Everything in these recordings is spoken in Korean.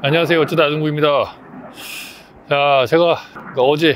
안녕하세요. 어쩌다 아중구입니다. 자, 제가 어제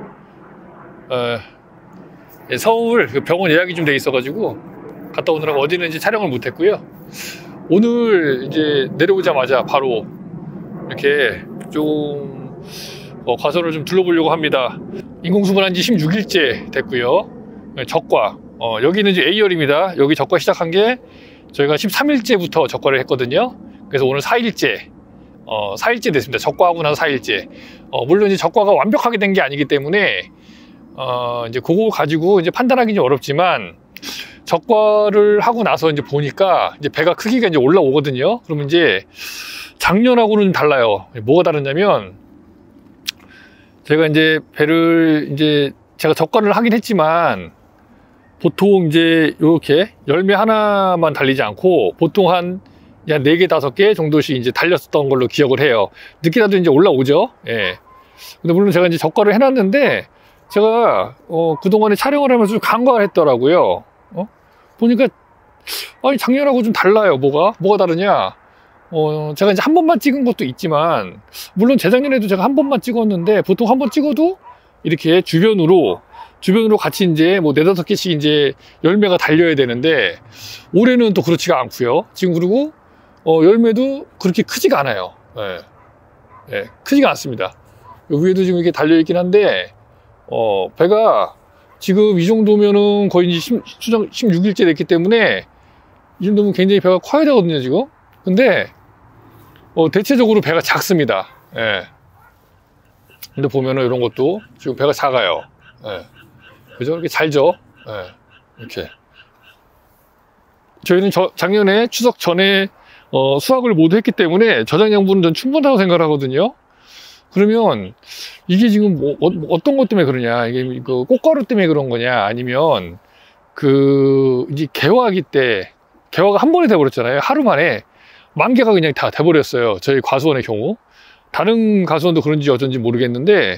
서울 병원 예약이 좀 돼 있어가지고 갔다 오느라고 어제는 이제 촬영을 못했고요. 오늘 이제 내려오자마자 바로 이렇게 좀 과서를 좀 둘러보려고 합니다. 인공수분 한지 16일째 됐고요. 적과 여기는 이제 A열입니다. 여기 적과 시작한 게 저희가 13일째부터 적과를 했거든요. 그래서 오늘 4일째 4일째 됐습니다. 적과하고 나서 4일째. 물론 이제 적과가 완벽하게 된 게 아니기 때문에 이제 그거 가지고 이제 판단하기 좀 어렵지만, 적과를 하고 나서 이제 보니까 이제 배가 크기가 이제 올라오거든요. 그러면 이제 작년하고는 좀 달라요. 뭐가 다르냐면, 제가 이제 배를 이제 제가 적과를 하긴 했지만, 보통 이제 이렇게 열매 하나만 달리지 않고 보통 한 4개, 5개 정도씩 이제 달렸었던 걸로 기억을 해요. 늦게라도 이제 올라오죠. 예. 근데 물론 제가 이제 적과를 해놨는데, 제가, 그동안에 촬영을 하면서 좀 간과를 했더라고요. 보니까, 아니, 작년하고 좀 달라요. 뭐가 다르냐? 제가 이제 한 번만 찍은 것도 있지만, 물론 재작년에도 제가 한 번만 찍었는데, 보통 한 번 찍어도 이렇게 주변으로 같이 이제 뭐 4, 5개씩 이제 열매가 달려야 되는데, 올해는 또 그렇지가 않고요. 지금 그리고 열매도 그렇게 크지가 않아요. 예, 크지가 않습니다. 위에도 지금 이렇게 달려있긴 한데, 배가 지금 이 정도면은 거의 이제 16일째 됐기 때문에, 이 정도면 굉장히 배가 커야 되거든요, 지금. 근데, 대체적으로 배가 작습니다. 예. 근데 보면은 이런 것도 지금 배가 작아요. 예. 그죠? 이렇게 잘죠? 예. 이렇게. 저희는 작년에 추석 전에 수확을 모두 했기 때문에 저장 양분은 전 충분하다고 생각을 하거든요. 그러면 이게 지금 어떤 것 때문에 그러냐, 이게 그 꽃가루 때문에 그런 거냐, 아니면 이제 개화기 때 개화가 한 번에 돼버렸잖아요. 하루 만에 10,000개가 그냥 다 돼버렸어요. 저희 과수원의 경우. 다른 과수원도 그런지 어쩐지 모르겠는데,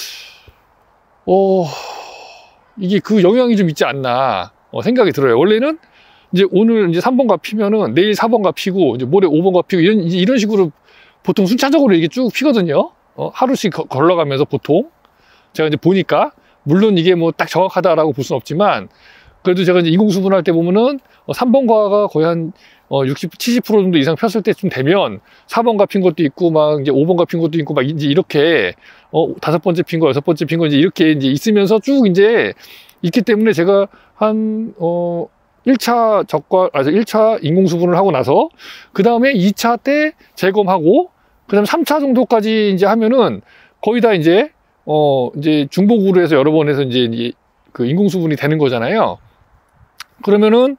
이게 그 영향이 좀 있지 않나 생각이 들어요. 원래는 이제 오늘 이제 3번가 피면은 내일 4번가 피고, 이제 모레 5번가 피고, 이런 식으로 보통 순차적으로 이게 쭉 피거든요. 하루씩 걸러가면서 보통. 제가 이제 보니까, 물론 이게 뭐 딱 정확하다라고 볼 수는 없지만, 그래도 제가 이제 인공수분 할 때 보면은 3번가가 거의 한 60, 70% 정도 이상 폈을 때쯤 되면 4번가 핀 것도 있고, 막 이제 5번가 핀 것도 있고, 막 이제 이렇게 5번째 핀 거, 6번째 핀 거 이제 이렇게 이제 있으면서 쭉 이제 있기 때문에, 제가 한 1차 적과, 1차 인공수분을 하고 나서, 그 다음에 2차 때 재검하고, 그 다음에 3차 정도까지 이제 하면은 거의 다 이제 중복으로 해서 여러 번 해서 이제 그 인공수분이 되는 거잖아요. 그러면은,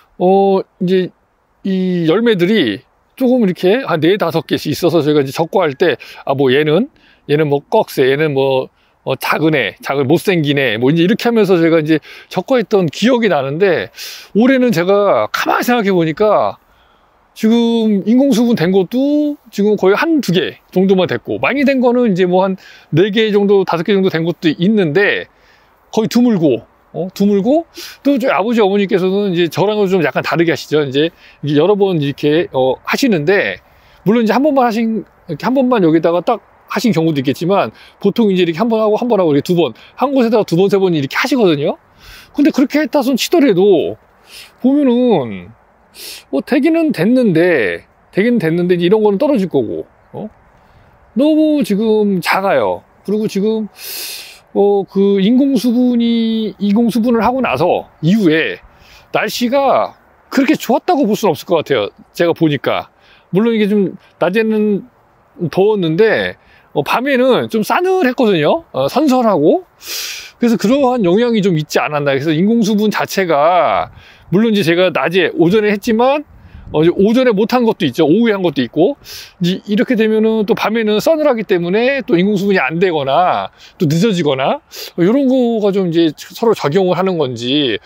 이제 이 열매들이 조금 이렇게 한 4, 5개씩 있어서, 저희가 이제 적과할 때, 뭐 얘는 뭐 꺽쇠, 얘는 뭐 작은 애, 못생긴 애, 뭐 이제 이렇게 하면서 제가 이제 적과했던 기억이 나는데, 올해는 제가 가만히 생각해 보니까 지금 인공수분 된 것도 지금 거의 1, 2개 정도만 됐고, 많이 된 거는 이제 뭐 한 4개 정도, 5개 정도 된 것도 있는데, 거의 드물고, 또 저희 아버지 어머니께서는 이제 저랑은 좀 약간 다르게 하시죠. 이제 여러 번 이렇게 하시는데, 물론 이제 한 번만 여기다가 딱 하신 경우도 있겠지만, 보통 이제 이렇게 한 번 하고 이렇게 2번, 한 곳에다가 2번, 3번 이렇게 하시거든요. 근데 그렇게 했다 손 치더라도 보면은 되기는 됐는데 이제 이런 거는 떨어질 거고, 너무 지금 작아요. 그리고 지금 그 인공수분을 하고 나서 이후에 날씨가 그렇게 좋았다고 볼 수는 없을 것 같아요. 제가 보니까. 물론 이게 좀 낮에는 더웠는데, 밤에는 좀 싸늘했거든요. 선선하고. 그래서 그러한 영향이 좀 있지 않았나. 그래서 인공수분 자체가, 물론 이제 제가 낮에, 오전에 했지만, 오전에 못한 것도 있죠. 오후에 한 것도 있고, 이제 이렇게 되면은 또 밤에는 서늘하기 때문에 또 인공수분이 안 되거나, 또 늦어지거나, 이런 거가 좀 이제 서로 작용을 하는 건지,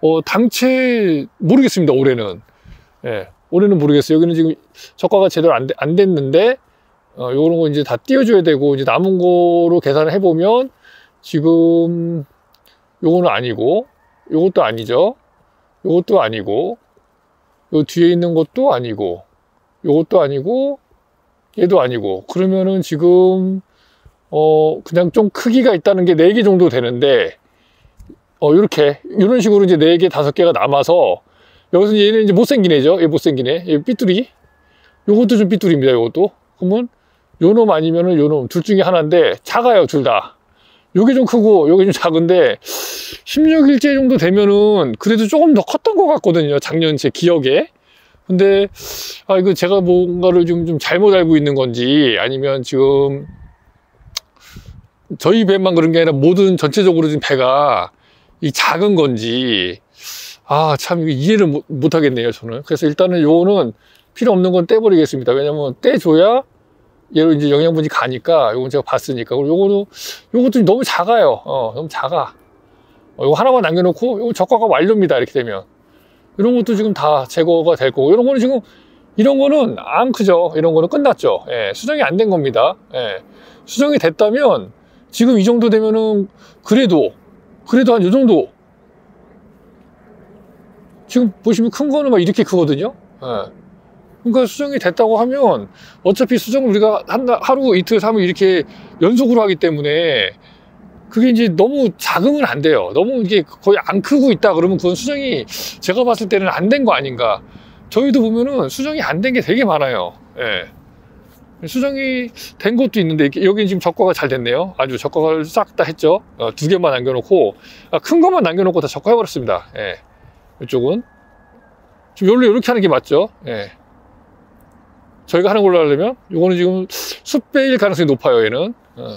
당최 모르겠습니다, 올해는. 예, 올해는 모르겠어요. 여기는 지금 적과가 제대로 안 됐는데, 요런 거 이제 다 띄워줘야 되고, 이제 남은 거로 계산을 해보면, 지금, 요거는 아니고, 요것도 아니죠. 요것도 아니고, 요 뒤에 있는 것도 아니고, 요것도 아니고, 얘도 아니고. 그러면은 지금 그냥 좀 크기가 있다는 게 4개 정도 되는데 이렇게 이런 식으로 이제 4개 5개가 남아서 여기서 얘는 이제 못생긴 애죠. 얘 못생긴 애. 얘 삐뚤이. 요것도 좀 삐뚤입니다. 요것도. 그러면 요 놈 아니면은 요 놈 둘 중에 하나인데 작아요, 둘 다. 요게 좀 크고 요게 좀 작은데 16일째 정도 되면은 그래도 조금 더 컸던 것 같거든요. 작년 제 기억에. 근데 이거 제가 뭔가를 좀 잘못 알고 있는 건지 아니면 지금 저희 배만 그런 게 아니라 모든 전체적으로 지금 배가 이 작은 건지 참 이거 이해를 못 하겠네요, 저는. 그래서 일단은 요거는 필요 없는 건 떼버리겠습니다. 왜냐면 떼줘야 얘로 이제 영양분이 가니까. 요건 제가 봤으니까. 그리고 요것도 너무 작아요. 너무 작아. 요거 하나만 남겨놓고 요거 적과가 완료입니다. 이렇게 되면 이런 것도 지금 다 제거가 될 거고, 이런 거는 지금 이런 거는 안 크죠. 이런 거는 끝났죠. 예, 수정이 안 된 겁니다. 예, 수정이 됐다면 지금 이 정도 되면은 그래도 한 요 정도. 지금 보시면 큰 거는 막 이렇게 크거든요. 예. 그러니까 수정이 됐다고 하면 어차피 수정을 우리가 하루, 이틀, 3일 이렇게 연속으로 하기 때문에 그게 이제 너무 작으면 안 돼요. 너무 이게 거의 안 크고 있다 그러면 그건 수정이 제가 봤을 때는 안 된 거 아닌가. 저희도 보면은 수정이 안 된 게 되게 많아요. 예. 수정이 된 것도 있는데 여기 지금 적과가 잘 됐네요. 아주 적과를 싹 다 했죠. 2개만 남겨놓고 큰 것만 남겨놓고 다 적과해버렸습니다. 예. 이쪽은 좀 원래 이렇게 하는 게 맞죠. 예. 저희가 하는 걸로 하려면 이거는 지금 숫배일 가능성이 높아요. 얘는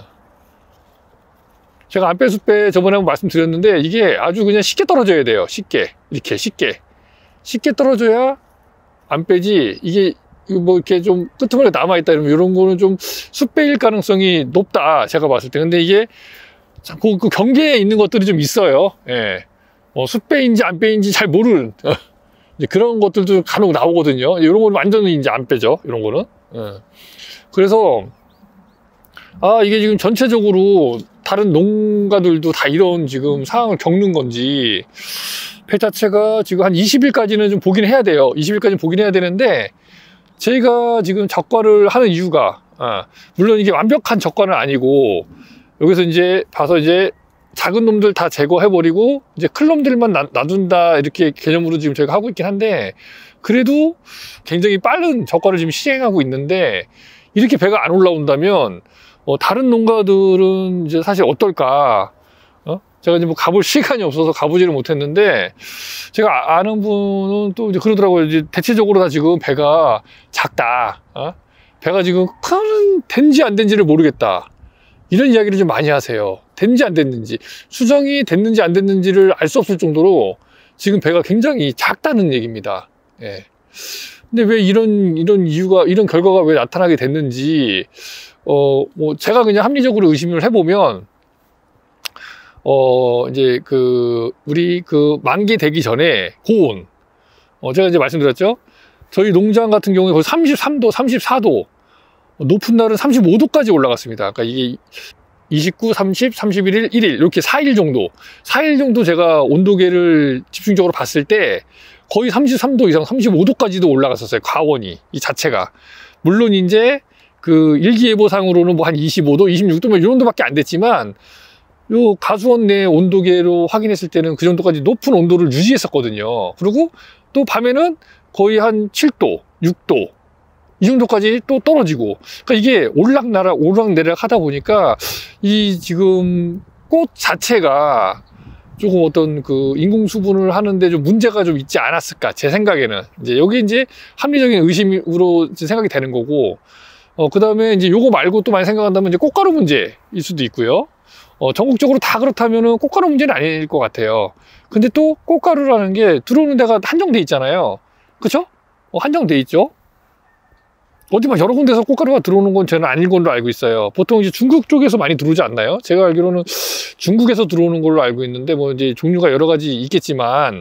제가 안빼 숫배 저번에 한번 말씀드렸는데 이게 아주 그냥 쉽게 떨어져야 돼요. 쉽게 이렇게 쉽게 떨어져야 안 빼지. 이게 뭐 이렇게 좀 끄트머리가 남아있다 이러면 이런 거는 좀 숫배일 가능성이 높다, 제가 봤을 때. 근데 이게 그 경계에 있는 것들이 좀 있어요. 예. 숫배인지 안 빼인지 잘 모르는 이제 그런 것들도 간혹 나오거든요. 이런 거는 완전히 이제 안 빼죠. 이런 거는. 예. 그래서 이게 지금 전체적으로 다른 농가들도 다 이런 지금 상황을 겪는 건지, 배 자체가 지금 한 20일까지는 좀 보긴 해야 돼요. 20일까지는 보긴 해야 되는데, 저희가 지금 적과를 하는 이유가, 물론 이게 완벽한 적과는 아니고, 여기서 이제 봐서 이제 작은 놈들 다 제거해버리고, 이제 큰 놈들만 놔둔다, 이렇게 개념으로 지금 저희가 하고 있긴 한데, 그래도 굉장히 빠른 적과를 지금 시행하고 있는데, 이렇게 배가 안 올라온다면, 다른 농가들은 이제 사실 어떨까? 제가 이제 뭐 가볼 시간이 없어서 가보지를 못했는데, 제가 아는 분은 또 이제 그러더라고요. 이제 대체적으로 다 지금 배가 작다. 배가 지금 된지 안 된지를 모르겠다. 이런 이야기를 좀 많이 하세요. 됐는지 안 됐는지. 수정이 됐는지 안 됐는지를 알 수 없을 정도로 지금 배가 굉장히 작다는 얘기입니다. 예. 근데 왜 이런 이유가, 이런 결과가 왜 나타나게 됐는지, 뭐, 제가 그냥 합리적으로 의심을 해보면, 이제 우리 만기 되기 전에 고온. 제가 이제 말씀드렸죠? 저희 농장 같은 경우에 거의 33도, 34도, 높은 날은 35도까지 올라갔습니다. 그러니까 이게 29, 30, 31일, 1일, 이렇게 4일 정도. 4일 정도 제가 온도계를 집중적으로 봤을 때 거의 33도 이상, 35도까지도 올라갔었어요. 과원이, 이 자체가. 물론 이제 일기예보상으로는 뭐 한 25도, 26도, 뭐 이 정도밖에 안 됐지만, 요 가수원 내 온도계로 확인했을 때는 그 정도까지 높은 온도를 유지했었거든요. 그리고 또 밤에는 거의 한 7도, 6도, 이 정도까지 또 떨어지고. 그러니까 이게 오락내락 하다 보니까 이 지금 꽃 자체가 조금 어떤 인공 수분을 하는데 좀 문제가 좀 있지 않았을까, 제 생각에는. 이제 여기 이제 합리적인 의심으로 생각이 되는 거고, 그 다음에 이제 요거 말고 또 많이 생각한다면 이제 꽃가루 문제일 수도 있고요. 전국적으로 다 그렇다면은 꽃가루 문제는 아닐 것 같아요. 근데 또 꽃가루라는 게 들어오는 데가 한정돼 있잖아요. 그쵸? 한정돼 있죠? 어디 막 여러 군데서 꽃가루가 들어오는 건 저는 아닌 걸로 알고 있어요. 보통 이제 중국 쪽에서 많이 들어오지 않나요? 제가 알기로는 중국에서 들어오는 걸로 알고 있는데, 뭐 이제 종류가 여러 가지 있겠지만,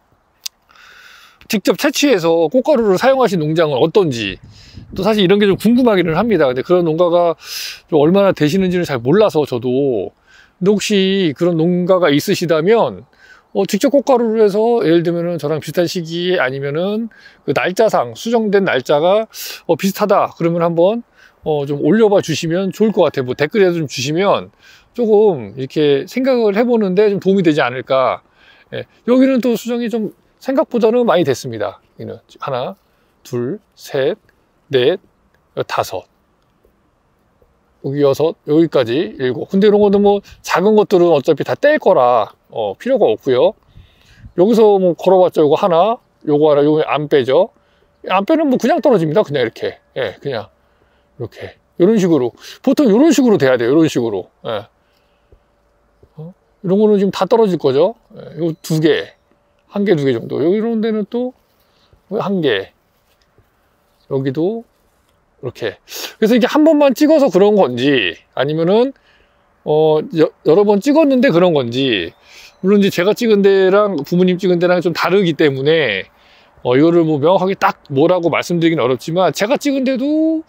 직접 채취해서 꽃가루를 사용하신 농장은 어떤지, 또 사실 이런 게 좀 궁금하기는 합니다. 근데 그런 농가가 좀 얼마나 되시는지는 잘 몰라서 저도. 근데 혹시 그런 농가가 있으시다면, 직접 꽃가루를 해서 예를 들면은 저랑 비슷한 시기에 아니면은 날짜상 수정된 날짜가 비슷하다 그러면 한번 좀 올려봐 주시면 좋을 것 같아요. 뭐 댓글이라도 좀 주시면 조금 이렇게 생각을 해보는데 좀 도움이 되지 않을까. 예, 여기는 또 수정이 좀 생각보다는 많이 됐습니다. 여기는 하나, 둘, 셋, 넷, 다섯, 여기 여섯, 여기까지 일곱. 근데 이런 것도 뭐 작은 것들은 어차피 다 뗄 거라 필요가 없고요. 여기서 뭐 걸어봤자 요거 하나, 요거 하나, 요거 안 빼죠. 안 빼는 뭐 그냥 떨어집니다. 그냥 이렇게. 예, 그냥 이렇게 이런 식으로 보통 이런 식으로 돼야 돼요. 이런 식으로. 예. 이런 거는 지금 다 떨어질 거죠. 예, 요 두 개, 한 개, 두 개 정도. 여기 이런 데는 또 한 개. 여기도 이렇게. 그래서 이게 한 번만 찍어서 그런 건지 아니면은 여러 번 찍었는데 그런 건지, 물론 이제 제가 찍은 데랑 부모님 찍은 데랑 좀 다르기 때문에 이거를 뭐 명확하게 딱 뭐라고 말씀드리긴 어렵지만, 제가 찍은 데는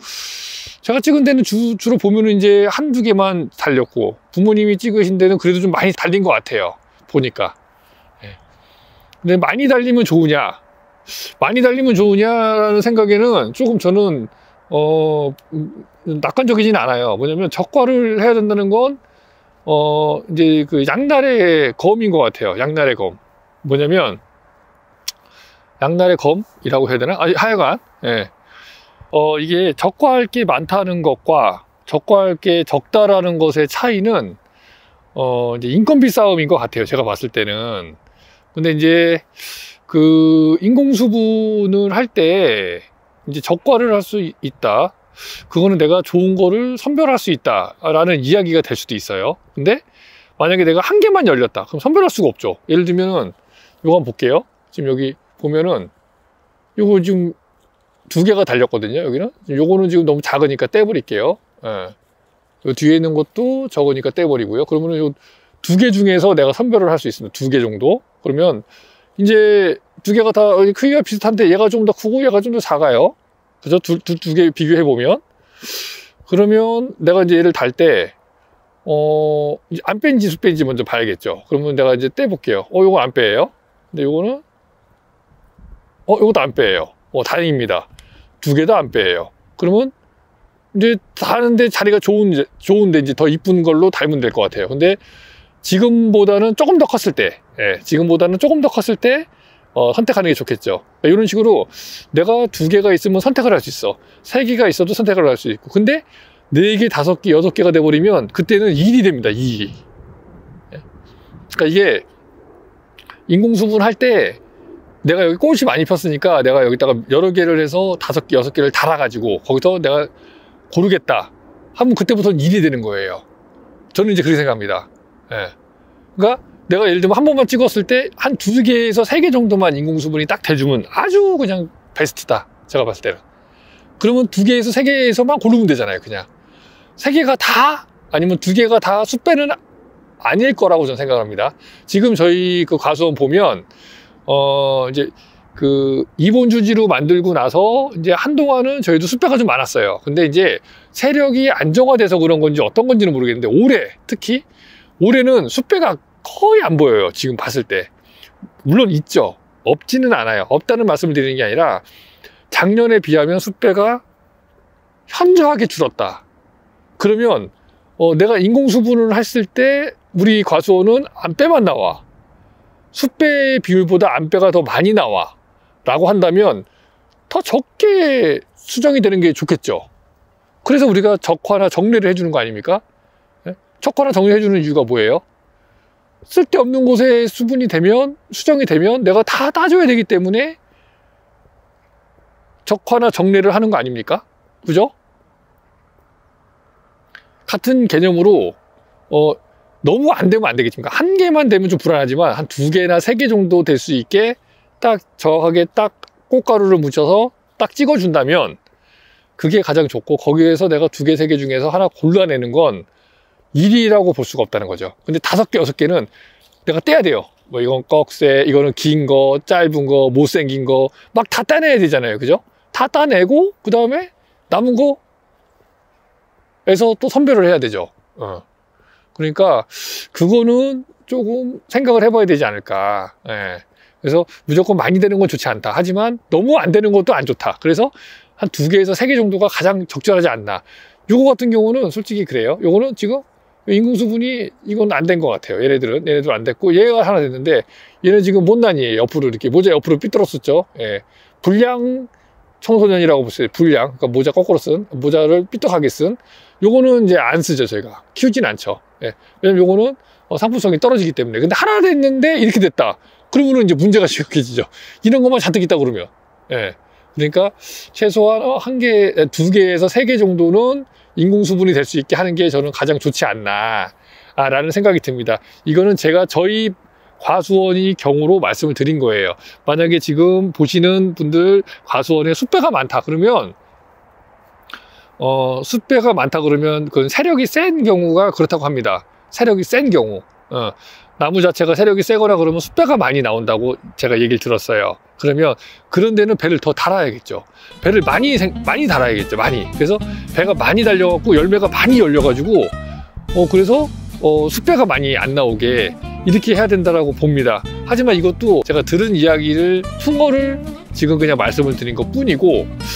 주로 보면은 이제 한두 개만 달렸고, 부모님이 찍으신 데는 그래도 좀 많이 달린 것 같아요, 보니까. 예. 근데 많이 달리면 좋으냐라는 생각에는 조금 저는 낙관적이진 않아요. 뭐냐면 적과를 해야 된다는 건 이제 그 양날의 검인 것 같아요. 양날의 검. 뭐냐면 양날의 검이라고 해야 되나? 하여간 예. 이게 적과할 게 많다는 것과 적과할 게 적다라는 것의 차이는 이제 인건비 싸움인 것 같아요. 제가 봤을 때는. 근데 이제 그 인공수분을 할 때 이제 적과를 할 수 있다. 그거는 내가 좋은 거를 선별할 수 있다라는 이야기가 될 수도 있어요. 근데 만약에 내가 한 개만 열렸다. 그럼 선별할 수가 없죠. 예를 들면은 요거 한번 볼게요. 지금 여기 보면은 요거 지금 두 개가 달렸거든요. 여기는 요거는 지금 너무 작으니까 떼버릴게요. 예. 요 뒤에 있는 것도 적으니까 떼버리고요. 그러면은 요 두 개 중에서 내가 선별을 할 수 있습니다. 두 개 정도. 그러면 이제 두 개가 다 크기가 비슷한데 얘가 좀 더 크고 얘가 좀 더 작아요. 그죠? 두 개 비교해 보면, 그러면 내가 이제 얘를 달 때 안 뺀지 수 뺀지 먼저 봐야겠죠. 그러면 내가 이제 떼볼게요. 요거 안 빼요. 근데 요거는 요것도 안 빼요. 다행입니다. 두 개 다 안 빼요. 그러면 이제 다는데 자리가 좋은데 이제 더 이쁜 걸로 달면 될 것 같아요. 근데 지금보다는 조금 더 컸을 때, 선택하는 게 좋겠죠. 이런 식으로 내가 두 개가 있으면 선택을 할 수 있어. 세 개가 있어도 선택을 할 수 있고. 근데 네 개, 다섯 개, 여섯 개가 돼버리면 그때는 일이 됩니다. 일이. 그러니까 이게 인공수분 할 때 내가 여기 꽃이 많이 폈으니까 내가 여기다가 여러 개를 해서 다섯 개, 여섯 개를 달아가지고 거기서 내가 고르겠다 하면 그때부터는 일이 되는 거예요. 저는 이제 그렇게 생각합니다. 예. 그러니까 내가 예를 들면 한 번만 찍었을 때 한 두 개에서 세 개 정도만 인공수분이 딱 대주면 아주 그냥 베스트다. 제가 봤을 때는. 그러면 두 개에서 세 개에서만 고르면 되잖아요. 그냥. 세 개가 다 아니면 두 개가 다 숯배는 아닐 거라고 저는 생각합니다. 지금 저희 그 과수원 보면 이제 그 이본주지로 만들고 나서 이제 한동안은 저희도 숯배가 좀 많았어요. 근데 이제 세력이 안정화돼서 그런 건지 어떤 건지는 모르겠는데 특히 올해는 숯배가 거의 안 보여요. 지금 봤을 때. 물론 있죠. 없지는 않아요. 없다는 말씀을 드리는 게 아니라 작년에 비하면 숯배가 현저하게 줄었다. 그러면 내가 인공수분을 했을 때 우리 과수원은 안배만 나와. 숯배의 비율보다 안배가 더 많이 나와 라고 한다면 더 적게 수정이 되는 게 좋겠죠. 그래서 우리가 적화나 정례를 해주는 거 아닙니까? 적화나 정례해주는 이유가 뭐예요? 쓸데없는 곳에 수정이 되면 내가 다 따줘야 되기 때문에 적화나 정례를 하는 거 아닙니까? 그죠? 같은 개념으로 너무 안 되면 안 되겠습니까? 한 개만 되면 좀 불안하지만 한 두 개나 세 개 정도 될 수 있게 딱 정확하게 딱 꽃가루를 묻혀서 딱 찍어준다면 그게 가장 좋고, 거기에서 내가 두 개, 세 개 중에서 하나 골라내는 건 일이라고 볼 수가 없다는 거죠. 근데 다섯 개, 여섯 개는 내가 떼야 돼요. 뭐 이건 꺽쇠, 이거는 긴 거, 짧은 거, 못생긴 거 막 다 따내야 되잖아요. 그죠? 다 따내고 그 다음에 남은 거에서 또 선별을 해야 되죠. 그러니까 그거는 조금 생각을 해봐야 되지 않을까. 예. 그래서 무조건 많이 되는 건 좋지 않다. 하지만 너무 안 되는 것도 안 좋다. 그래서 한 2개에서 3개 정도가 가장 적절하지 않나. 요거 같은 경우는 솔직히 그래요. 요거는 지금 인공수분이 이건 안 된 것 같아요. 얘네들은 안 됐고, 얘가 하나 됐는데 얘는 지금 못난이에요. 옆으로 이렇게 모자 옆으로 삐뚤었었죠. 예. 불량 청소년이라고 보세요. 불량, 그러니까 모자 거꾸로 쓴, 모자를 삐뚤하게 쓴. 요거는 이제 안 쓰죠. 저희가 키우진 않죠. 예. 왜냐면 요거는 상품성이 떨어지기 때문에. 근데 하나 됐는데 이렇게 됐다, 그러면은 이제 문제가 심각해지죠. 이런 것만 잔뜩 있다 그러면. 예. 그러니까 최소한 1개, 2개에서 3개 정도는 인공수분이 될 수 있게 하는 게 저는 가장 좋지 않나 라는 생각이 듭니다. 이거는 제가 저희 과수원이 경우로 말씀을 드린 거예요. 만약에 지금 보시는 분들 과수원에 숯배가 많다 그러면 숯배가 많다 그러면 그건 세력이 센 경우가 그렇다고 합니다. 세력이 센 경우, 나무 자체가 세력이 세거나 그러면 숯배가 많이 나온다고 제가 얘기를 들었어요. 그러면 그런 데는 배를 더 달아야겠죠. 배를 많이 달아야겠죠. 많이. 그래서 배가 많이 달려갖고 열매가 많이 열려가지고 그래서 숯배가 많이 안 나오게 이렇게 해야 된다라고 봅니다. 하지만 이것도 제가 들은 이야기를 흉어를 지금 그냥 말씀을 드린 것 뿐이고,